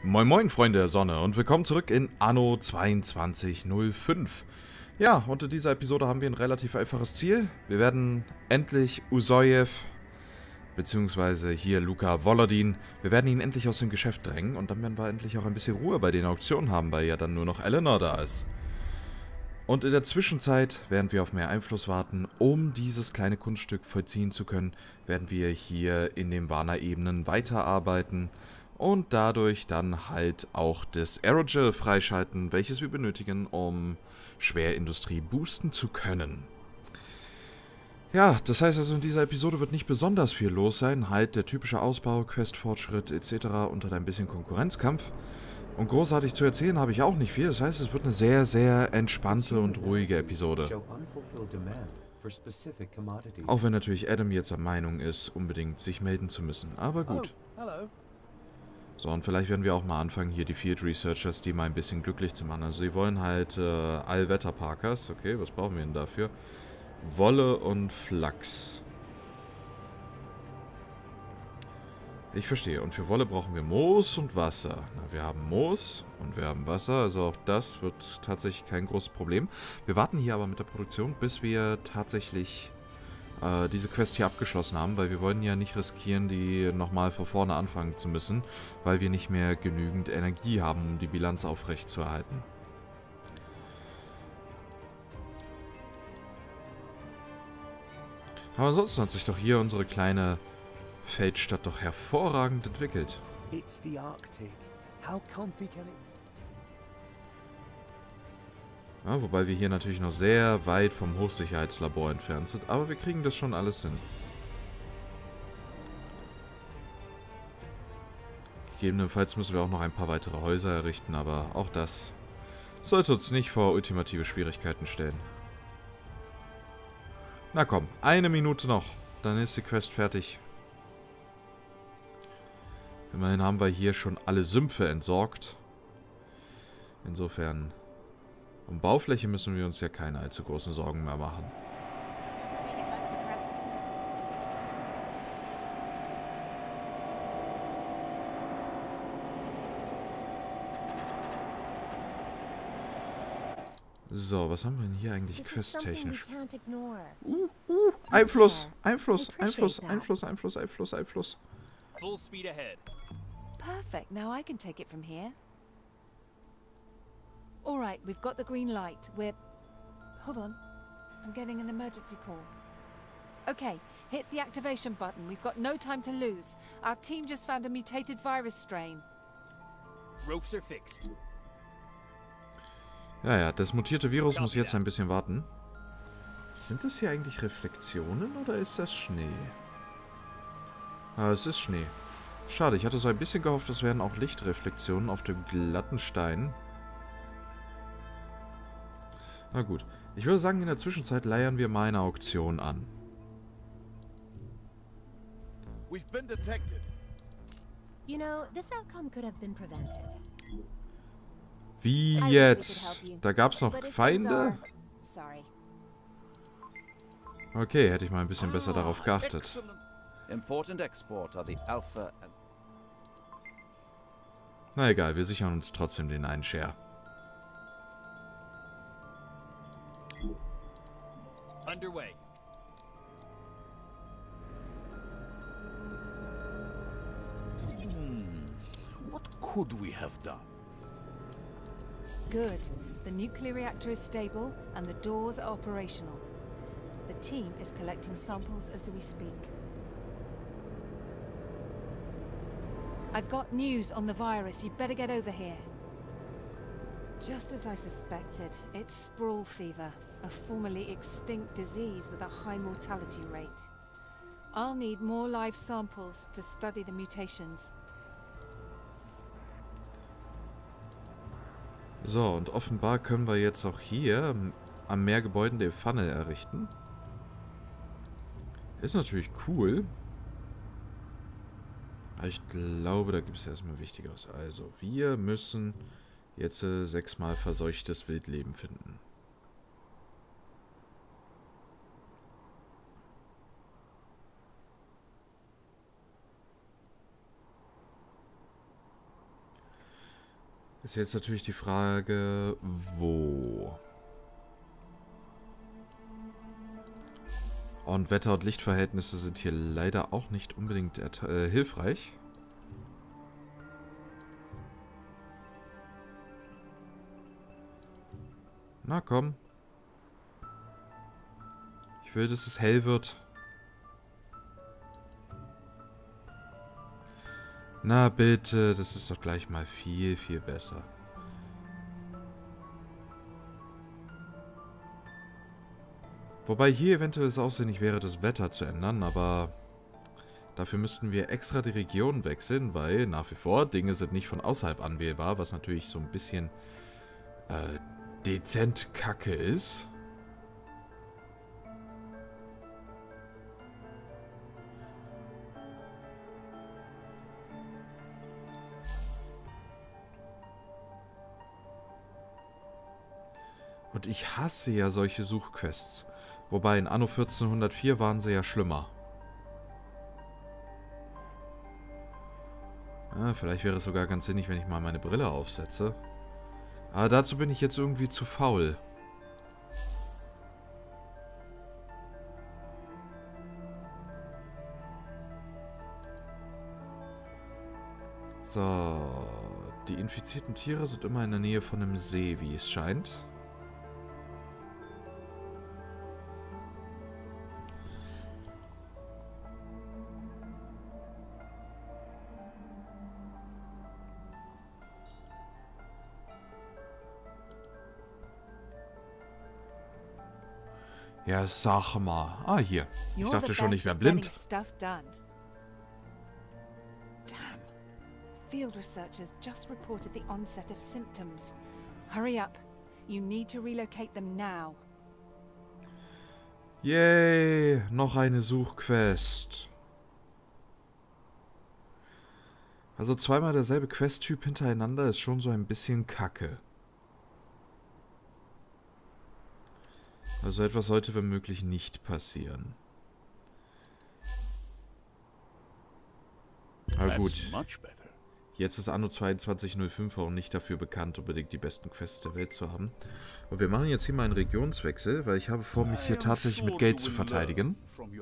Moin moin Freunde der Sonne und willkommen zurück in Anno 2205. Ja, unter dieser Episode haben wir ein relativ einfaches Ziel. Wir werden endlich Usoyev, beziehungsweise hier Luka Volodin, wir werden ihn endlich aus dem Geschäft drängen und dann werden wir endlich auch ein bisschen Ruhe bei den Auktionen haben, weil ja dann nur noch Eleanor da ist. Und in der Zwischenzeit, während wir auf mehr Einfluss warten, um dieses kleine Kunststück vollziehen zu können, werden wir hier in den Warner-Ebenen weiterarbeiten und dadurch dann halt auch das Aerogel freischalten, welches wir benötigen, um Schwerindustrie boosten zu können. Ja, das heißt also, in dieser Episode wird nicht besonders viel los sein, halt der typische Ausbau, Questfortschritt etc. unter ein bisschen Konkurrenzkampf. Und großartig zu erzählen habe ich auch nicht viel, das heißt, es wird eine sehr, sehr entspannte und ruhige Episode. Auch wenn natürlich Adam jetzt der Meinung ist, unbedingt sich melden zu müssen, aber gut. So, und vielleicht werden wir auch mal anfangen, hier die Field Researchers, die mal ein bisschen glücklich zu machen. Also, sie wollen halt Allwetter-Parkers. Okay, was brauchen wir denn dafür? Wolle und Flachs. Ich verstehe. Und für Wolle brauchen wir Moos und Wasser. Na, wir haben Moos und wir haben Wasser. Also auch das wird tatsächlich kein großes Problem. Wir warten hier aber mit der Produktion, bis wir tatsächlich diese Quest hier abgeschlossen haben, weil wir wollen ja nicht riskieren, die nochmal von vorne anfangen zu müssen, weil wir nicht mehr genügend Energie haben, um die Bilanz aufrechtzuerhalten. Aber ansonsten hat sich doch hier unsere kleine Feldstadt doch hervorragend entwickelt. It's the Arctic. How comfy can it? Ja, wobei wir hier natürlich noch sehr weit vom Hochsicherheitslabor entfernt sind, aber wir kriegen das schon alles hin. Gegebenenfalls müssen wir auch noch ein paar weitere Häuser errichten, aber auch das sollte uns nicht vor ultimative Schwierigkeiten stellen. Na komm, eine Minute noch, dann ist die Quest fertig. Immerhin haben wir hier schon alle Sümpfe entsorgt. Insofern, um Baufläche müssen wir uns ja keine allzu großen Sorgen mehr machen. So, was haben wir denn hier eigentlich questtechnisch? Einfluss, Einfluss, Einfluss, Einfluss, Einfluss, Einfluss, Einfluss. Full speed ahead. Perfect. Now I can take it from here. All right, we've got the green light. Hold on. I'm getting an emergency call. Okay, hit the activation button. We've got no time to lose. Our team just found a mutated virus strain. Ropes are fixed. Ja, das mutierte Virus muss jetzt ein bisschen warten. Sind das hier eigentlich Reflexionen oder ist das Schnee? Ah, es ist Schnee. Schade, ich hatte so ein bisschen gehofft, das wären auch Lichtreflexionen auf dem glatten Stein. Na gut. Ich würde sagen, in der Zwischenzeit leiern wir mal eine Auktion an. We've been detected. You know, this outcome could have been prevented. Wie I wish we could jetzt? help you, Da gab's noch but if things Feinde? are- Sorry. Okay, hätte ich mal ein bisschen besser darauf geachtet. Excellent. Important export are the Alpha and... Na egal, wir sichern uns trotzdem den einen Share. Underway. What could we have done? Good. The nuclear reactor is stable and the doors are operational. The team is collecting samples as we speak. I've got news on the virus. You'd better get over here. Just as I suspected, it's sprawl fever, a formerly extinct disease with a high mortality rate. I'll need more live samples to study the mutations. So, und offenbar können wir jetzt auch hier am Meergebäuden den Funnel errichten. Ist natürlich cool. Aber ich glaube, da gibt es erstmal Wichtigeres. Also, wir müssen jetzt 6-mal verseuchtes Wildleben finden. Ist jetzt natürlich die Frage, wo? Und Wetter- und Lichtverhältnisse sind hier leider auch nicht unbedingt hilfreich. Na komm. Ich will, dass es hell wird. Na bitte, das ist doch gleich mal viel, viel besser. Wobei hier eventuell es aussinnig wäre, das Wetter zu ändern, aber dafür müssten wir extra die Region wechseln, weil nach wie vor Dinge sind nicht von außerhalb anwählbar, was natürlich so ein bisschen dezent kacke ist. Und ich hasse ja solche Suchquests. Wobei in Anno 1404 waren sie ja schlimmer. Ja, vielleicht wäre es sogar ganz sinnig, wenn ich mal meine Brille aufsetze. Aber dazu bin ich jetzt irgendwie zu faul. So, die infizierten Tiere sind immer in der Nähe von einem See, wie es scheint. Ja, sag mal. Ah, hier. Ich dachte schon, ich wäre blind. Damn. Field researchers just reported the onset of symptoms. Hurry up. You need to relocate them now. Yay, noch eine Suchquest. Also zweimal derselbe Questtyp hintereinander ist schon so ein bisschen kacke. Also etwas sollte wenn möglich nicht passieren. Aber gut. Jetzt ist Anno 2205 auch nicht dafür bekannt, unbedingt die besten Quests der Welt zu haben. Und wir machen jetzt hier mal einen Regionswechsel, weil ich habe vor, mich hier tatsächlich mit Geld zu verteidigen.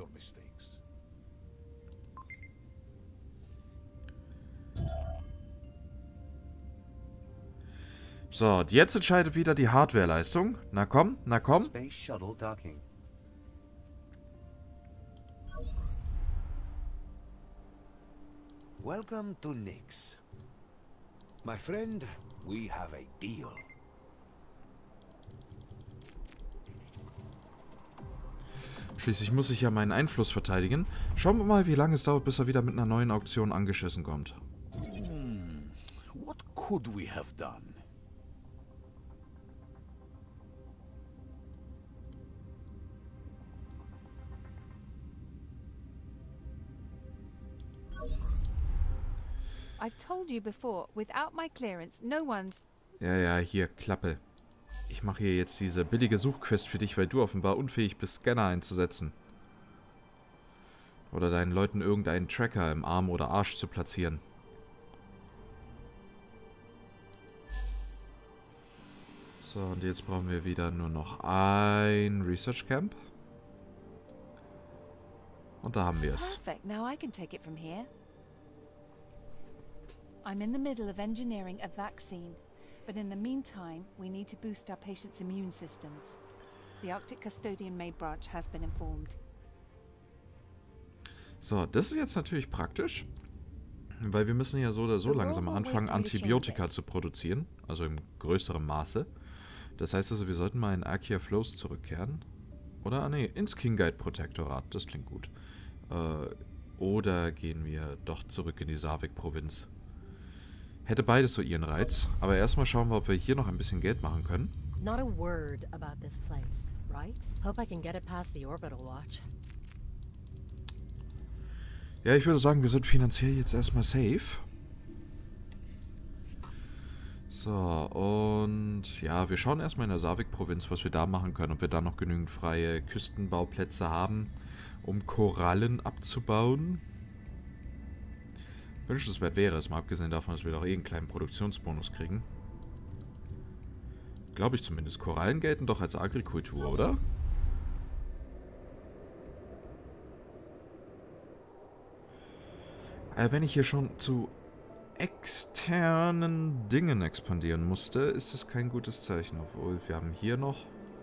So, und jetzt entscheidet wieder die Hardwareleistung. Na komm, na komm. Space Shuttle docking. Welcome to Nyx. My friend, we have a deal. Schließlich muss ich ja meinen Einfluss verteidigen. Schauen wir mal, wie lange es dauert, bis er wieder mit einer neuen Auktion angeschissen kommt. What could we have done? I've told you before, without my clearance, no one's... Ja, ja, hier, Klappe. Ich mache hier jetzt diese billige Suchquest für dich, weil du offenbar unfähig bist, Scanner einzusetzen. Oder deinen Leuten irgendeinen Tracker im Arm oder Arsch zu platzieren. So, und jetzt brauchen wir wieder nur noch ein Research Camp. Und da haben wir es. Perfect, now I can take it from here. I'm in the middle of engineering a vaccine, but in the meantime, we need to boost our patients' immune systems. The Arctic Custodian Maid Branch has been informed. So, das ist jetzt natürlich praktisch, weil wir müssen ja so oder so langsam anfangen, Antibiotika zu produzieren, also im größeren Maße. Das heißt also, wir sollten mal in Archaea Flows zurückkehren. Oder, ah ne, ins King Guide Protektorat, das klingt gut. Oder gehen wir doch zurück in die Sarvik-Provinz. Hätte beides so ihren Reiz, aber erstmal schauen wir, ob wir hier noch ein bisschen Geld machen können. Not a word about this place, right? Hope I can get it past the orbital watch. Ja, ich würde sagen, wir sind finanziell jetzt erstmal safe. So, und ja, wir schauen erstmal in der Sarvik-Provinz, was wir da machen können. Ob wir da noch genügend freie Küstenbauplätze haben, um Korallen abzubauen. Wünschenswert wäre es, mal abgesehen davon, dass wir doch eh einen kleinen Produktionsbonus kriegen. Glaube ich zumindest. Korallen gelten doch als Agrikultur, oder? Wenn ich hier schon zu externen Dingen expandieren musste, ist das kein gutes Zeichen. Obwohl, wir haben hier noch...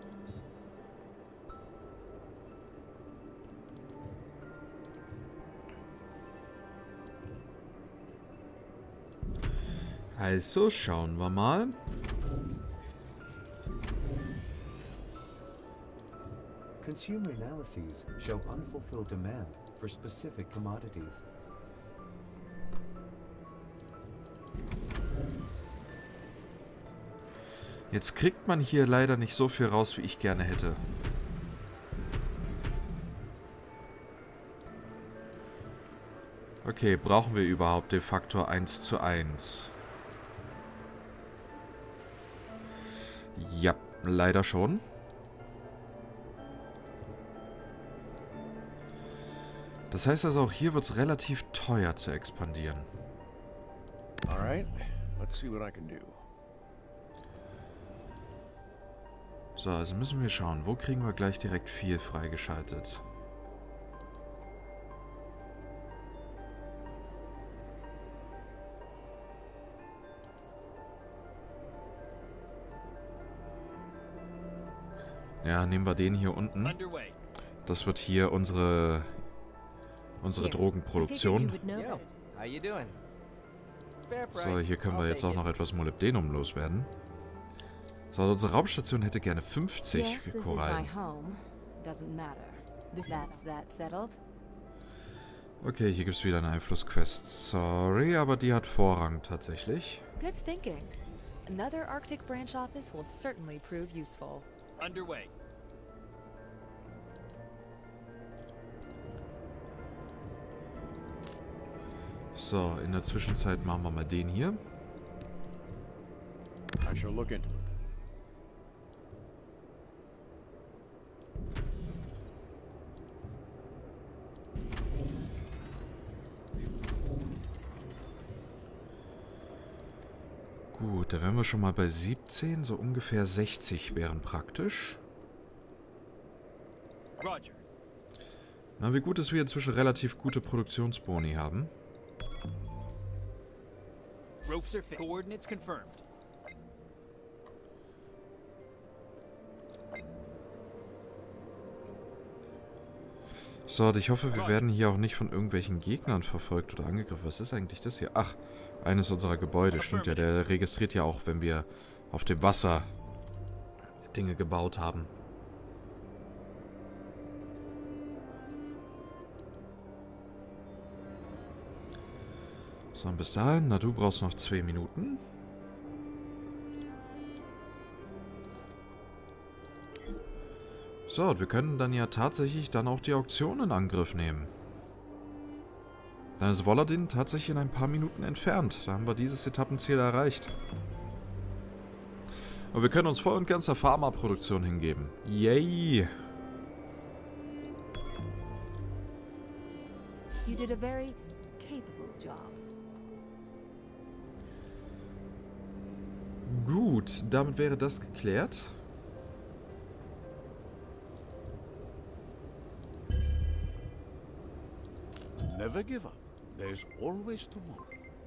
Also, schauen wir mal. Consumer analyses show unfulfilled demand for specific commodities. Jetzt kriegt man hier leider nicht so viel raus, wie ich gerne hätte. Okay, brauchen wir überhaupt den Faktor 1:1? Ja, leider schon. Das heißt also, auch hier wird es relativ teuer zu expandieren. Alright, let's see what I can do. So, also müssen wir schauen, wo kriegen wir gleich direkt viel freigeschaltet. Ja, nehmen wir den hier unten. Underway. Das wird hier unsere Drogenproduktion. Yo, how you doing? Fair So, price. hier können wir I'll jetzt take auch it. noch etwas Molybdenum loswerden. So, unsere Raumstation hätte gerne 50 Yes, this is my Korallen. home. Doesn't matter. That's that settled. Okay, hier gibt es wieder eine Einflussquest. Sorry, aber die hat Vorrang tatsächlich. Good thinking. Another Arctic branch office will certainly prove useful. Underway. So, in der Zwischenzeit machen wir mal den hier. I shall look into it. Gut, da wären wir schon mal bei 17. So ungefähr 60 wären praktisch. Roger. Na, wie gut, dass wir inzwischen relativ gute Produktionsboni haben. Ropes are fixed. Coordinates confirmed. So, und ich hoffe, wir werden hier auch nicht von irgendwelchen Gegnern verfolgt oder angegriffen. Was ist eigentlich das hier? Ach, eines unserer Gebäude. Stimmt ja, der registriert ja auch, wenn wir auf dem Wasser Dinge gebaut haben. So, und bis dahin, na, du brauchst noch 2 Minuten. So, und wir können dann ja tatsächlich dann auch die Auktion in Angriff nehmen. Dann ist Wolladin tatsächlich in ein paar Minuten entfernt. Da haben wir dieses Etappenziel erreicht. Und wir können uns voll und ganz der Pharmaproduktion hingeben. Yay! You did a very capable job. Gut, damit wäre das geklärt. Never give up. There's always tomorrow.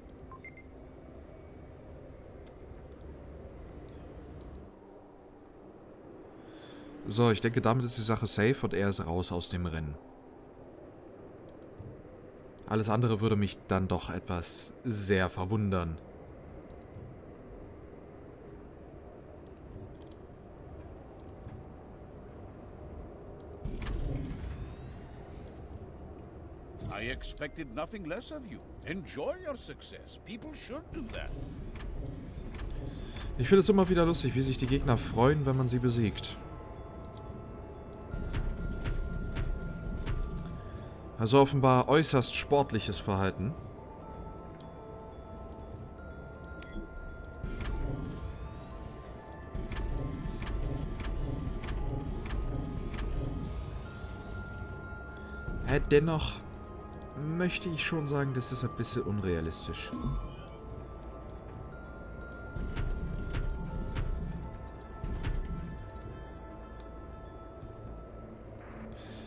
So, ich denke, damit ist die Sache safe und er ist raus aus dem Rennen. Alles andere würde mich dann doch etwas sehr verwundern. I expected nothing less of you. Enjoy your success. People should do that. Ich finde es immer wieder lustig, wie sich die Gegner freuen, wenn man sie besiegt. Also offenbar äußerst sportliches Verhalten. Dennoch möchte ich schon sagen, das ist ein bisschen unrealistisch.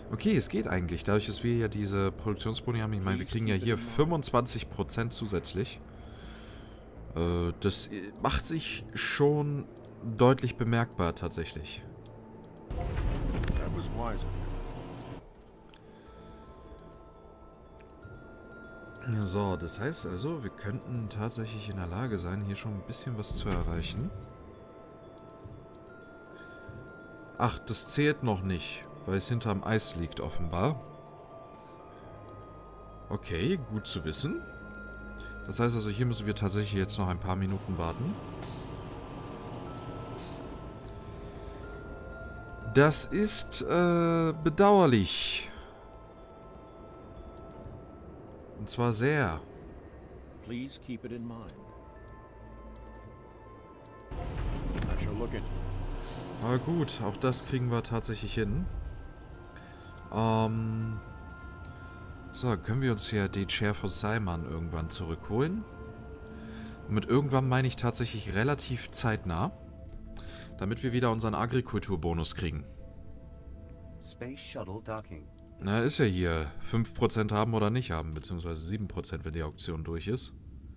Okay, es geht eigentlich. Dadurch, dass wir ja diese Produktionsboni haben, ich meine, wir kriegen ja hier 25% zusätzlich. Das macht sich schon deutlich bemerkbar, tatsächlich. That was wise. So, das heißt also, wir könnten tatsächlich in der Lage sein, hier schon ein bisschen was zu erreichen. Ach, das zählt noch nicht, weil es hinterm Eis liegt offenbar. Okay, gut zu wissen. Das heißt also, hier müssen wir tatsächlich jetzt noch ein paar Minuten warten. Das ist bedauerlich. Und zwar sehr. Please keep it in mind. I shall look into it. Aber gut, auch das kriegen wir tatsächlich hin. So, können wir uns hier die Chair von Simon irgendwann zurückholen? Und mit irgendwann meine ich tatsächlich relativ zeitnah, damit wir wieder unseren Agrikulturbonus kriegen. Space Shuttle docking. Na, ist ja hier 5% haben oder nicht haben, beziehungsweise 7%, wenn die Auktion durch ist.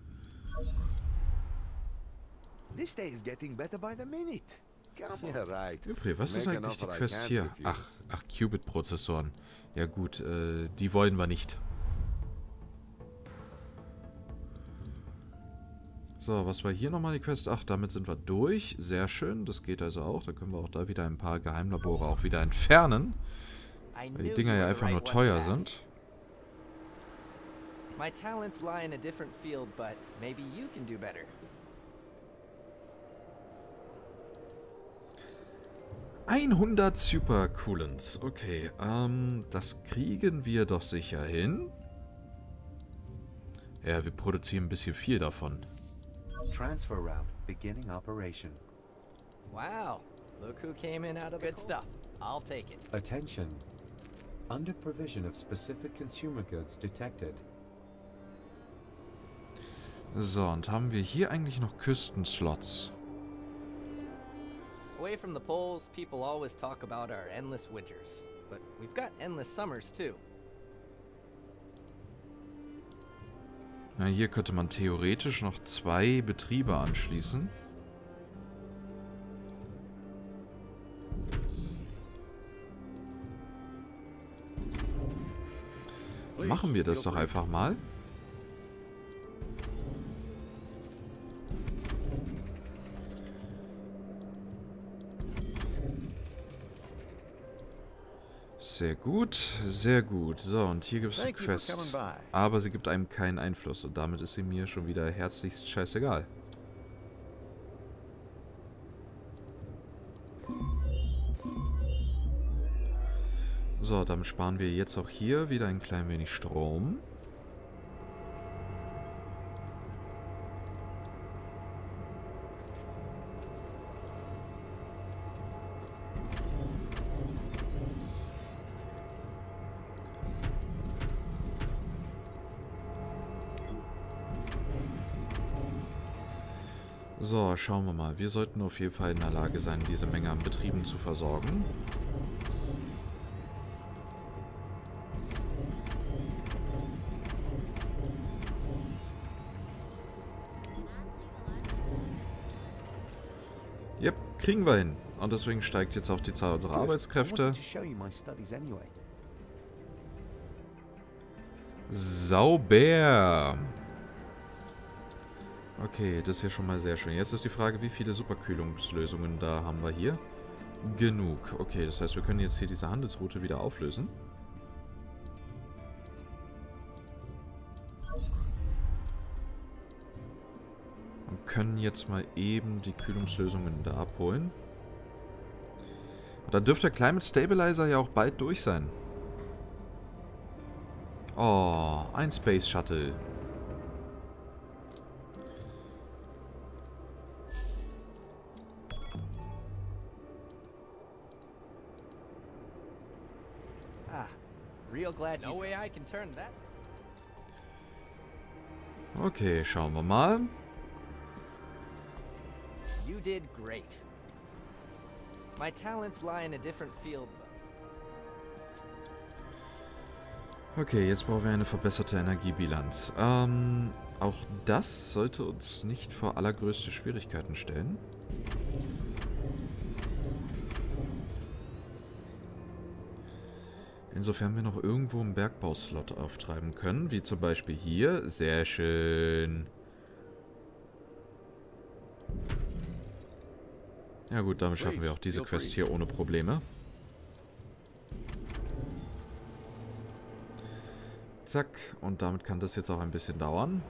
This day is getting better by the minute. Come on. Yeah, right. Übrigens, was ist Make eigentlich die an offer I Quest can't hier? refuse. Ach, Qubit-Prozessoren. Ja gut, die wollen wir nicht. So, was war hier nochmal die Quest? Ach, damit sind wir durch. Sehr schön, das geht also auch. Da können wir auch da wieder ein paar Geheimlabore auch wieder entfernen. Weil die Dinger ja einfach nur teuer sind. My talents lie in a different field, but maybe you can do better. ...100 Super Coolants. Okay, das kriegen wir doch sicher hin. Ja, wir produzieren ein bisschen viel davon. Transfer route beginning operation. Wow, look who came in out of the good stuff. I'll take it. Attention. Under provision of specific consumer goods detected. So, und haben wir hier eigentlich noch Küstenslots? Away from the poles, people always talk about our endless winters. But we've got endless summers too. Na, hier könnte man theoretisch noch 2 Betriebe anschließen. Machen wir das doch einfach mal. Sehr gut, sehr gut. So, und hier gibt es eine Quest. Aber sie gibt einem keinen Einfluss und damit ist sie mir schon wieder herzlichst scheißegal. So, dann sparen wir jetzt auch hier wieder ein klein wenig Strom. So, schauen wir mal. Wir sollten auf jeden Fall in der Lage sein, diese Menge an Betrieben zu versorgen. Yep, kriegen wir hin. Und deswegen steigt jetzt auch die Zahl unserer Arbeitskräfte. Sauber. Okay, das ist ja schon mal sehr schön. Jetzt ist die Frage, wie viele Superkühlungslösungen da haben wir hier? Genug. Okay, das heißt, wir können jetzt hier diese Handelsroute wieder auflösen. Und können jetzt mal eben die Kühlungslösungen da abholen. Und dann dürfte der Climate Stabilizer ja auch bald durch sein. Oh, ein Space Shuttle. Real glad no way I can turn that. Okay, schauen wir mal. You did great. My talents lie in a different field. Okay, jetzt brauchen wir eine verbesserte Energiebilanz. Auch das sollte uns nicht vor allergrößte Schwierigkeiten stellen. Insofern wir noch irgendwo einen Bergbauslot auftreiben können, wie zum Beispiel hier. Sehr schön. Ja gut, damit schaffen wir auch diese Quest hier ohne Probleme. Zack, und damit kann das jetzt auch ein bisschen dauern.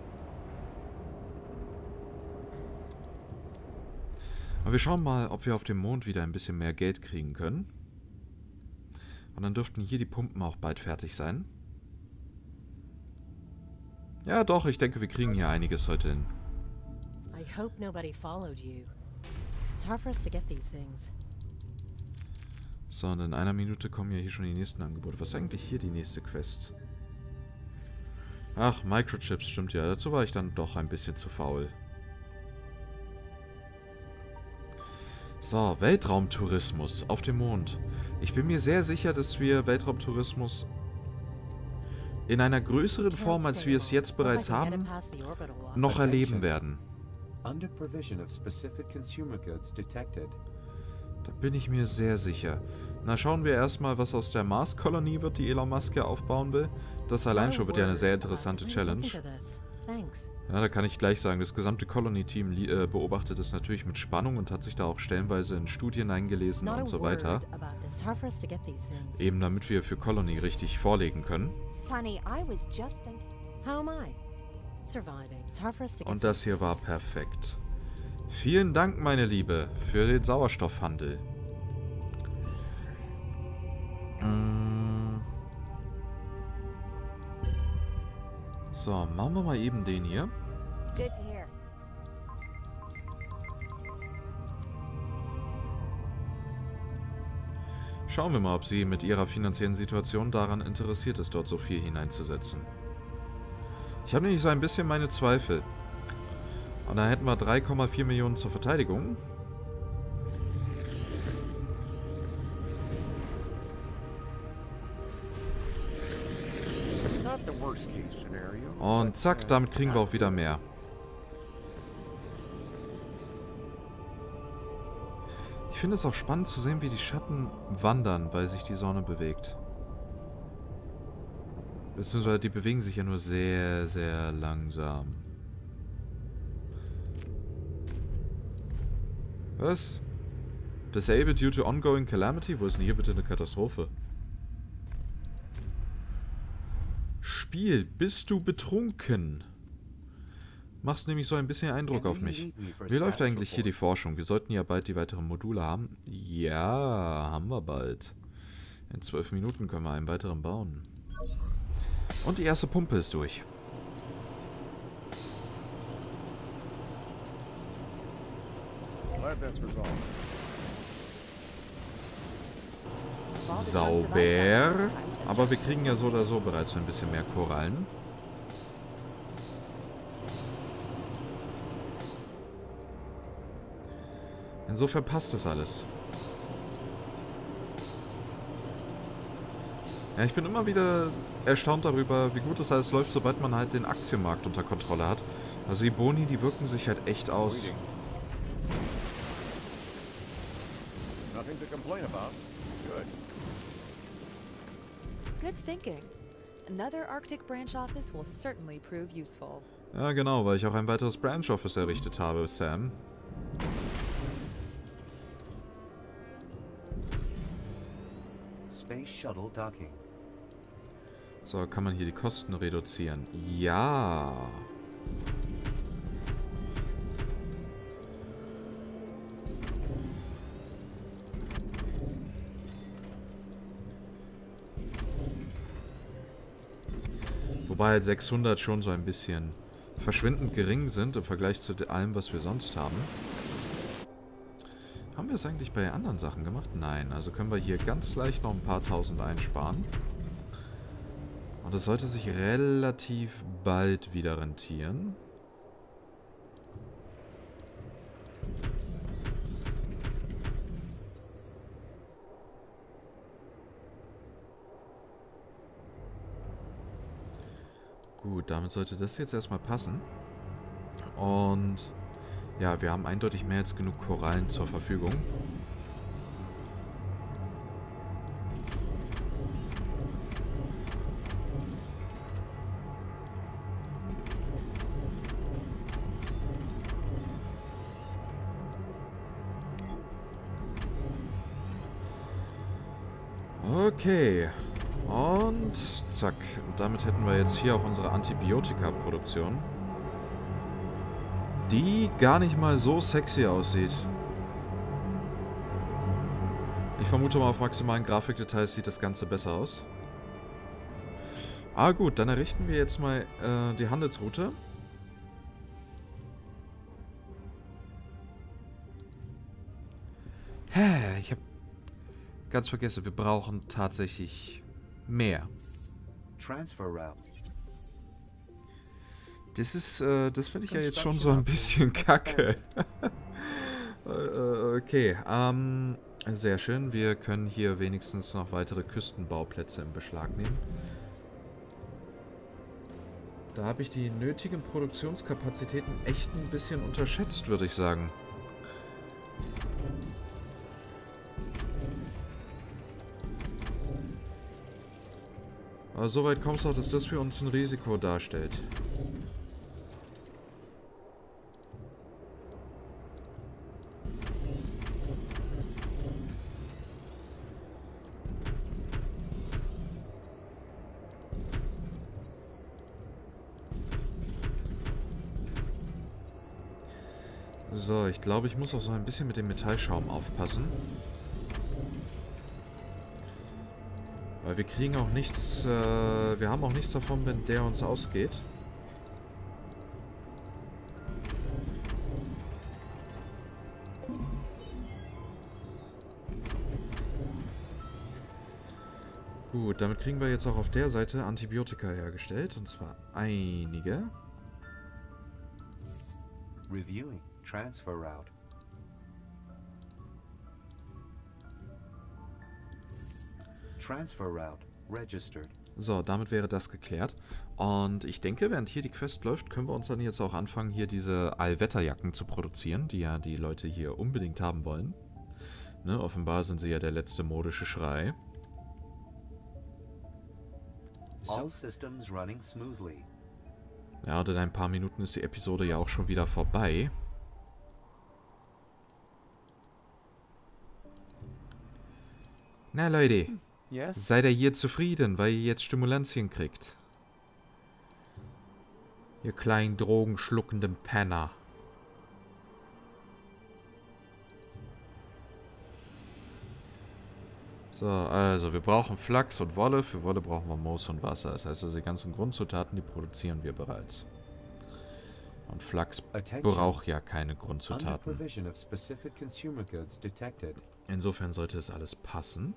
Aber wir schauen mal, ob wir auf dem Mond wieder ein bisschen mehr Geld kriegen können. Und dann dürften hier die Pumpen auch bald fertig sein. Ja doch, ich denke, wir kriegen hier einiges heute hin. I hope nobody followed you. It's hard for us to get these things. So, und in einer Minute kommen ja hier schon die nächsten Angebote. Was ist eigentlich hier die nächste Quest? Ach, Microchips, stimmt ja. Dazu war ich dann doch ein bisschen zu faul. So, Weltraumtourismus auf dem Mond. Ich bin mir sehr sicher, dass wir Weltraumtourismus in einer größeren Form, als wir es jetzt bereits haben, noch erleben werden. Under provision of specific consumer goods detected. Da bin ich mir sehr sicher. Na, schauen wir erstmal, was aus der Mars-Kolonie wird, die Elon Musk ja aufbauen will. Das allein schon wird ja eine sehr interessante Challenge. Ja, da kann ich gleich sagen, das gesamte Colony-Team beobachtet es natürlich mit Spannung und hat sich da auch stellenweise in Studien eingelesen und so weiter. Eben damit wir für Colony richtig vorlegen können. Und das hier war perfekt. Vielen Dank, meine Liebe, für den Sauerstoffhandel. So, machen wir mal eben den hier. Schauen wir mal, ob sie mit ihrer finanziellen Situation daran interessiert ist, dort so viel hineinzusetzen. Ich habe nämlich so ein bisschen meine Zweifel. Und da hätten wir 3,4 Millionen zur Verteidigung. Und zack, damit kriegen wir auch wieder mehr. Ich finde es auch spannend zu sehen, wie die Schatten wandern, weil sich die Sonne bewegt. Beziehungsweise die bewegen sich ja nur sehr, sehr langsam. Was? Disabled due to ongoing calamity? Wo ist denn hier bitte eine Katastrophe? Spiel, bist du betrunken? Machst nämlich so ein bisschen Eindruck auf mich. Wie läuft eigentlich hier die Forschung? Wir sollten ja bald die weiteren Module haben. Ja, haben wir bald. In 12 Minuten können wir einen weiteren bauen. Und die erste Pumpe ist durch. Sauber. Aber wir kriegen ja so oder so bereits ein bisschen mehr Korallen. Insofern passt das alles. Ja, ich bin immer wieder erstaunt darüber, wie gut das alles läuft, sobald man halt den Aktienmarkt unter Kontrolle hat. Also die Boni, die wirken sich halt echt aus. Nothing to complain about. Good. Good thinking. Another Arctic branch office will certainly prove useful. Ja, genau, weil ich auch ein weiteres Branch Office errichtet habe, Sam. Space Shuttle docking. So, kann man hier die Kosten reduzieren? Ja. Wobei halt 600 schon so ein bisschen verschwindend gering sind im Vergleich zu allem, was wir sonst haben. Haben wir es eigentlich bei anderen Sachen gemacht? Nein, also können wir hier ganz leicht noch ein paar tausend einsparen. Und das sollte sich relativ bald wieder rentieren. Gut, damit sollte das jetzt erstmal passen. Und ja, wir haben eindeutig mehr als genug Korallen zur Verfügung. Okay. Und zack. Und damit hätten wir jetzt hier auch unsere Antibiotika-Produktion. Die gar nicht mal so sexy aussieht. Ich vermute mal, auf maximalen Grafikdetails sieht das Ganze besser aus. Ah gut, dann errichten wir jetzt mal die Handelsroute. Hä, ich habe ganz vergessen, wir brauchen tatsächlich mehr. Transfer route. Das ist, das finde ich ja jetzt schon so ein bisschen kacke. Okay, sehr schön. Wir können hier wenigstens noch weitere Küstenbauplätze in Beschlag nehmen. Da habe ich die nötigen Produktionskapazitäten echt ein bisschen unterschätzt, würde ich sagen. Aber soweit kommt es auch, dass das für uns ein Risiko darstellt. So, ich glaube, ich muss auch so ein bisschen mit dem Metallschaum aufpassen. Weil wir kriegen auch nichts, wir haben auch nichts davon, wenn der uns ausgeht. Gut, damit kriegen wir jetzt auch auf der Seite Antibiotika hergestellt, und zwar einige. Reviewing. Transfer route. Transfer route. Registered. So, damit wäre das geklärt. Und ich denke, während hier die Quest läuft, können wir uns dann jetzt auch anfangen, hier diese Allwetterjacken zu produzieren, die ja die Leute hier unbedingt haben wollen. Ne, offenbar sind sie ja der letzte modische Schrei. All systems running smoothly. Ja, und in ein paar Minuten ist die Episode ja auch schon wieder vorbei. Na Leute, Yes? seid ihr hier zufrieden, weil ihr jetzt Stimulantien kriegt? Ihr kleinen drogenschluckenden Penner. So, also wir brauchen Flachs und Wolle. Für Wolle brauchen wir Moos und Wasser. Das heißt also, die ganzen Grundzutaten, die produzieren wir bereits. Und Flachs braucht ja keine Grundzutaten. Insofern sollte es alles passen.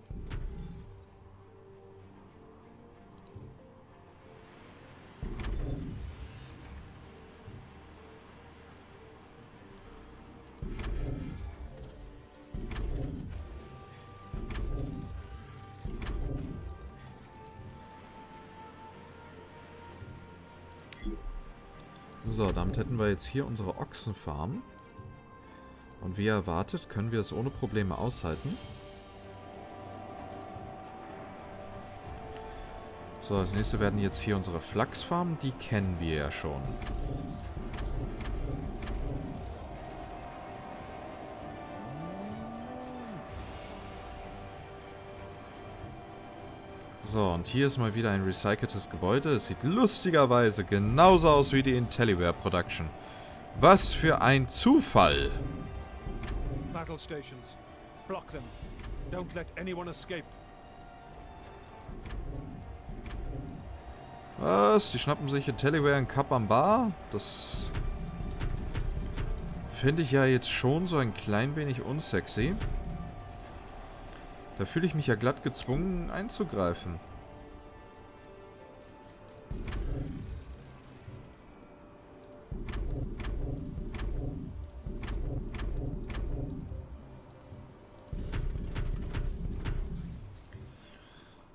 So, damit hätten wir jetzt hier unsere Ochsenfarm. Und wie erwartet, können wir es ohne Probleme aushalten. So, als nächstes werden jetzt hier unsere Flachsfarmen. Die kennen wir ja schon. So, und hier ist mal wieder ein recyceltes Gebäude. Es sieht lustigerweise genauso aus wie die Intelliware Production. Was für ein Zufall! Battle stations. Block them. Don't let anyone escape. Was? Die schnappen sich Intelliware in Kap am Bar? Das finde ich ja jetzt schon so ein klein wenig unsexy. Da fühle ich mich ja glatt gezwungen einzugreifen.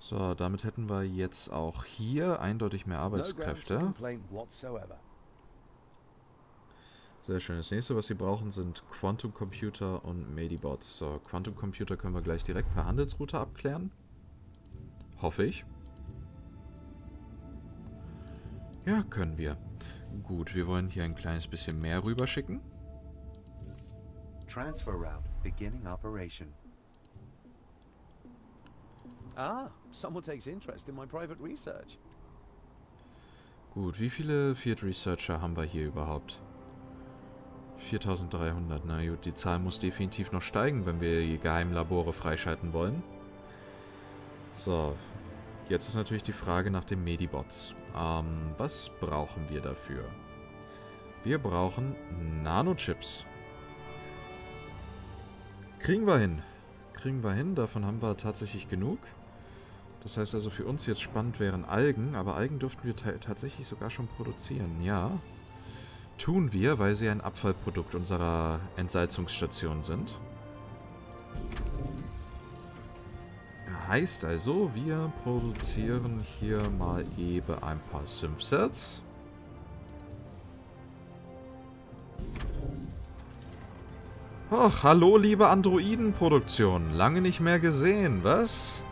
So, damit hätten wir jetzt auch hier eindeutig mehr Arbeitskräfte. Sehr schön. Das nächste, was wir brauchen, sind Quantum Computer und Medibots. So, Quantum Computer können wir gleich direkt per Handelsroute abklären. Hoffe ich. Ja, können wir. Gut, wir wollen hier ein kleines bisschen mehr rüberschicken. Transfer route beginning operation. Ah, someone takes interest in my private research. Gut, wie viele Field Researcher haben wir hier überhaupt? 4300, na gut, die Zahl muss definitiv noch steigen, wenn wir die Geheimlabore freischalten wollen. So, jetzt ist natürlich die Frage nach den Medibots. Was brauchen wir dafür? Wir brauchen Nanochips. Kriegen wir hin. Kriegen wir hin, davon haben wir tatsächlich genug. Das heißt also, für uns jetzt spannend wären Algen, aber Algen dürften wir tatsächlich sogar schon produzieren, ja. Tun wir, weil sie ein Abfallprodukt unserer Entsalzungsstation sind. Heißt also, wir produzieren hier mal eben ein paar Synthsets. Ach, hallo liebe Androidenproduktion. Lange nicht mehr gesehen, was?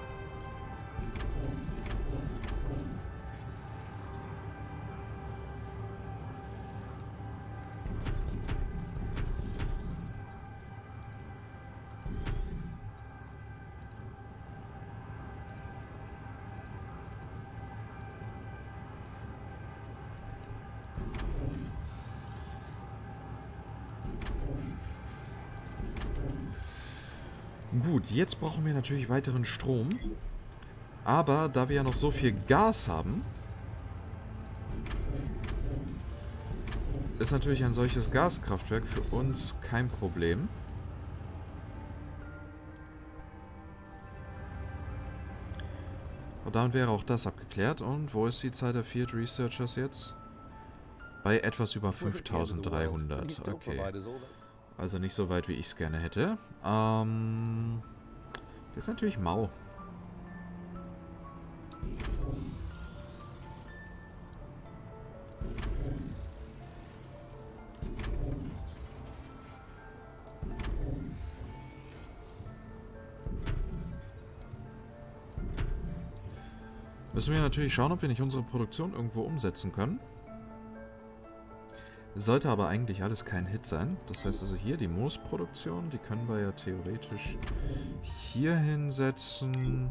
Gut, jetzt brauchen wir natürlich weiteren Strom. Aber da wir ja noch so viel Gas haben, ist natürlich ein solches Gaskraftwerk für uns kein Problem. Und dann wäre auch das abgeklärt. Und wo ist die Zahl der Field Researchers jetzt? Bei etwas über 5300. Okay. Also nicht so weit, wie ich es gerne hätte. Das ist natürlich mau. Müssen wir natürlich schauen, ob wir nicht unsere Produktion irgendwo umsetzen können. Sollte aber eigentlich alles kein Hit sein. Das heißt also hier die Moosproduktion, die können wir ja theoretisch hier hinsetzen.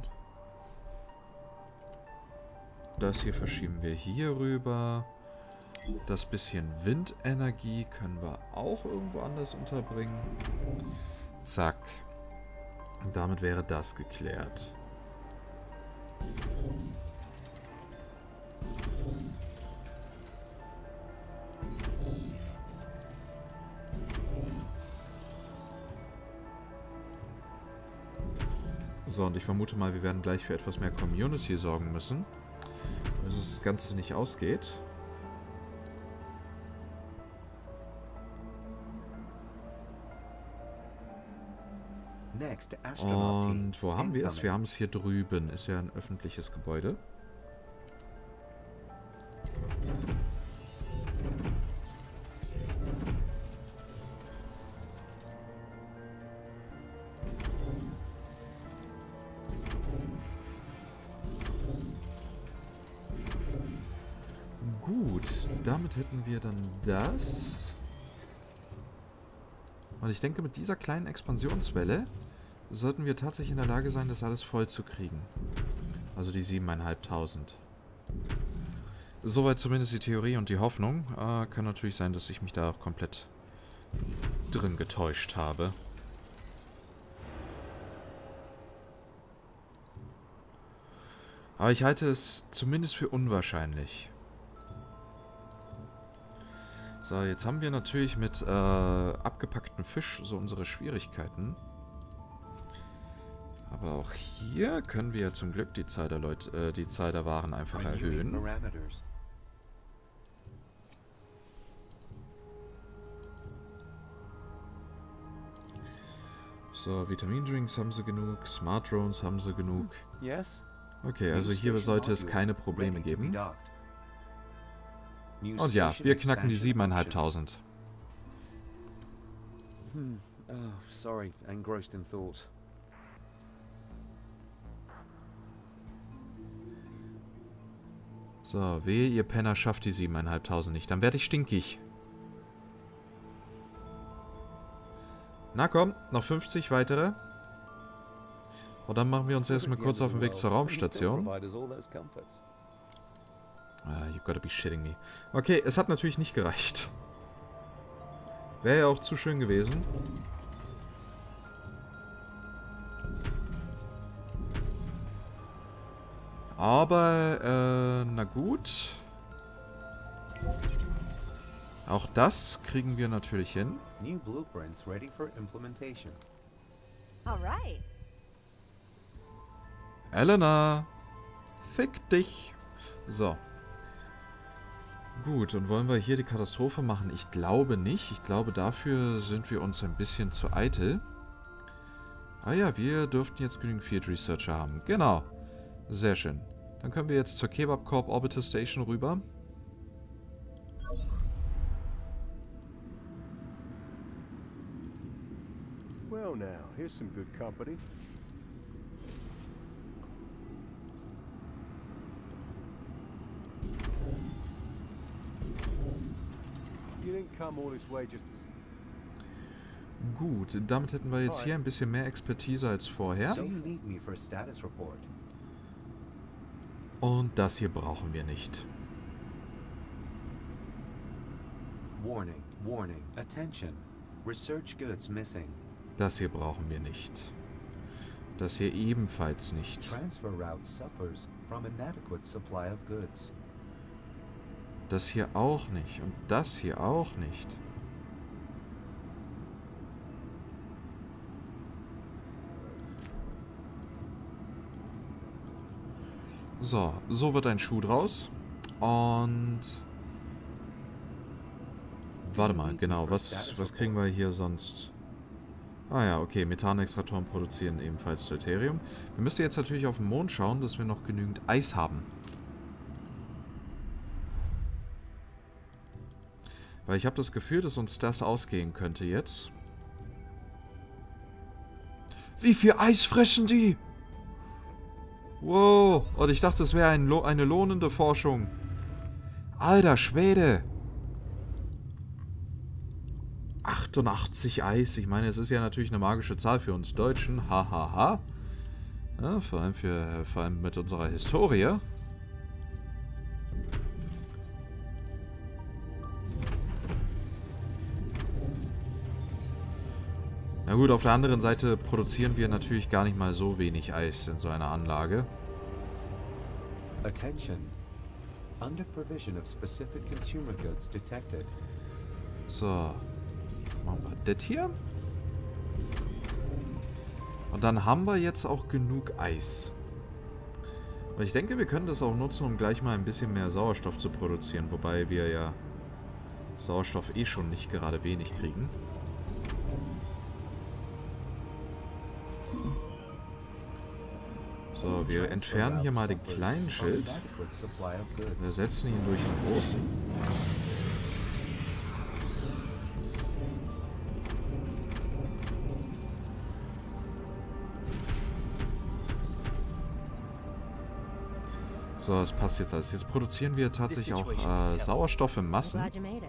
Das hier verschieben wir hier rüber. Das bisschen Windenergie können wir auch irgendwo anders unterbringen. Zack. Und damit wäre das geklärt. So, und ich vermute mal, wir werden gleich für etwas mehr Community sorgen müssen, dass das Ganze nicht ausgeht. Und wo haben wir es? Wir haben es hier drüben. Ist ja ein öffentliches Gebäude. Gut, damit hätten wir dann das. Und ich denke, mit dieser kleinen Expansionswelle sollten wir tatsächlich in der Lage sein, das alles voll zu kriegen. Also die 7.500. Soweit zumindest die Theorie und die Hoffnung. Kann natürlich sein, dass ich mich da auch komplett drin getäuscht habe. Aber ich halte es zumindest für unwahrscheinlich. So, jetzt haben wir natürlich mit abgepacktem Fisch so unsere Schwierigkeiten. Aber auch hier können wir ja zum Glück die Zahl der Leute, die Zahl der Waren einfach erhöhen. So, Vitamindrinks haben sie genug, Smart Drones haben sie genug. Yes, Okay, also hier sollte es keine Probleme geben. Und ja, wir knacken die 7.500. Oh, sorry, engrossed in thought. So, wehe, ihr Penner schafft die 7.500 nicht. Dann werde ich stinkig. Na komm, noch 50 weitere. Und dann machen wir uns erstmal kurz auf den Weg zur Raumstation. You gotta be shitting me. Okay, es hat natürlich nicht gereicht. Wäre ja auch zu schön gewesen. Aber, na gut. Auch das kriegen wir natürlich hin. New blueprints ready for implementation. All right. Elena, fick dich. So. Gut, und wollen wir hier die Katastrophe machen? Ich glaube nicht. Ich glaube, dafür sind wir uns ein bisschen zu eitel. Ah ja, wir dürften jetzt genügend Field Researcher haben. Genau. Sehr schön. Dann können wir jetzt zur Kebab Corp Orbital Station rüber. Well now, here's some good company. You didn't come all this way just to... Gut, damit hätten wir jetzt hier ein bisschen mehr Expertise als vorher. So you need me for a status report. Und das hier brauchen wir nicht. Warning, warning, attention. Research goods missing. Das hier brauchen wir nicht. Das hier ebenfalls nicht. Transfer route suffers from inadequate supply of goods. Das hier auch nicht. Und das hier auch nicht. So, so wird ein Schuh draus. Und... Warte mal, genau, was kriegen wir hier sonst? Ah ja, okay, Methanextratoren produzieren ebenfalls Deuterium. Wir müssen jetzt natürlich auf den Mond schauen, dass wir noch genügend Eis haben. Weil ich habe das Gefühl, dass uns das ausgehen könnte jetzt. Wie viel Eis fressen die? Wow, und ich dachte, es wäre eine lohnende Forschung. Alter Schwede. 88 Eis. Ich meine, es ist ja natürlich eine magische Zahl für uns Deutschen. Hahaha. Ja, vor allem mit unserer Historie. Na gut, auf der anderen Seite produzieren wir natürlich gar nicht mal so wenig Eis in so einer Anlage. Attention. Under provision of specific consumer goods detected. So. Machen wir das hier. Und dann haben wir jetzt auch genug Eis. Und ich denke, wir können das auch nutzen, um gleich mal ein bisschen mehr Sauerstoff zu produzieren. Wobei wir ja Sauerstoff eh schon nicht gerade wenig kriegen. So, wir entfernen hier mal den kleinen Schild. Wir setzen ihn durch den großen. So, das passt jetzt alles. Jetzt produzieren wir tatsächlich auch Sauerstoff in Massen.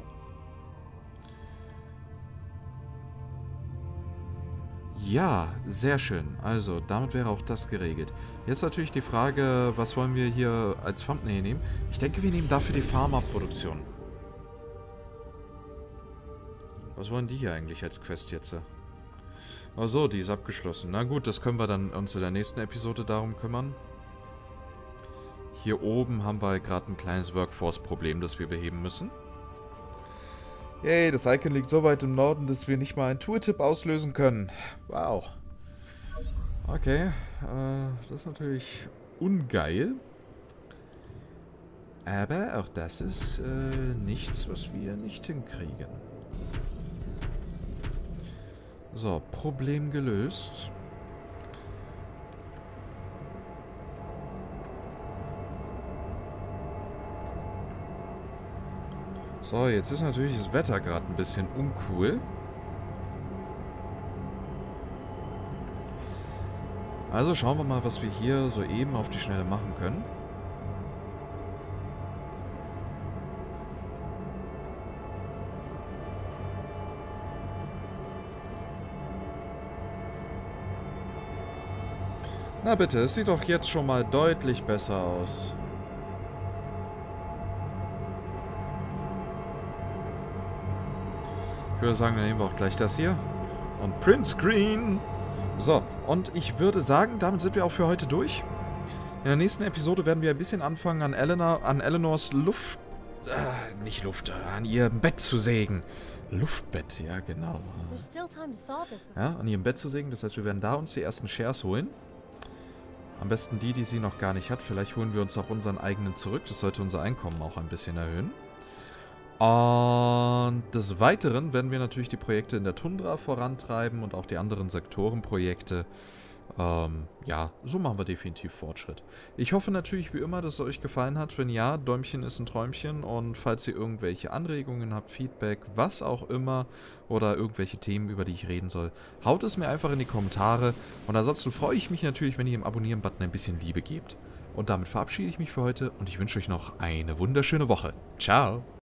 Ja, sehr schön. Also, damit wäre auch das geregelt. Jetzt natürlich die Frage, was wollen wir hier als Thumbnail nehmen? Ich denke, wir nehmen dafür die Pharma-Produktion. Was wollen die hier eigentlich als Quest jetzt? Ach so, die ist abgeschlossen. Na gut, das können wir dann uns in der nächsten Episode darum kümmern. Hier oben haben wir gerade ein kleines Workforce-Problem, das wir beheben müssen. Yay, das Icon liegt so weit im Norden, dass wir nicht mal einen Tooltip auslösen können. Wow. Okay, das ist natürlich ungeil. Aber auch das ist nichts, was wir nicht hinkriegen. So, Problem gelöst. So, jetzt ist natürlich das Wetter gerade ein bisschen uncool. Also schauen wir mal, was wir hier soeben auf die Schnelle machen können. Na bitte, es sieht doch jetzt schon mal deutlich besser aus. Ich würde sagen, dann nehmen wir auch gleich das hier. Und Printscreen. So, und ich würde sagen, damit sind wir auch für heute durch. In der nächsten Episode werden wir ein bisschen anfangen, an Eleanors an ihrem Bett zu sägen. Luftbett, ja genau. Ja, an ihrem Bett zu sägen, das heißt, wir werden da uns die ersten Shares holen. Am besten die sie noch gar nicht hat. Vielleicht holen wir uns auch unseren eigenen zurück. Das sollte unser Einkommen auch ein bisschen erhöhen. Und des Weiteren werden wir natürlich die Projekte in der Tundra vorantreiben und auch die anderen Sektorenprojekte. Ja, so machen wir definitiv Fortschritt. Ich hoffe natürlich wie immer, dass es euch gefallen hat. Wenn ja, Däumchen ist ein Träumchen. Und falls ihr irgendwelche Anregungen habt, Feedback, was auch immer, oder irgendwelche Themen, über die ich reden soll, haut es mir einfach in die Kommentare. Und ansonsten freue ich mich natürlich, wenn ihr im Abonnieren-Button ein bisschen Liebe gebt. Und damit verabschiede ich mich für heute und ich wünsche euch noch eine wunderschöne Woche. Ciao!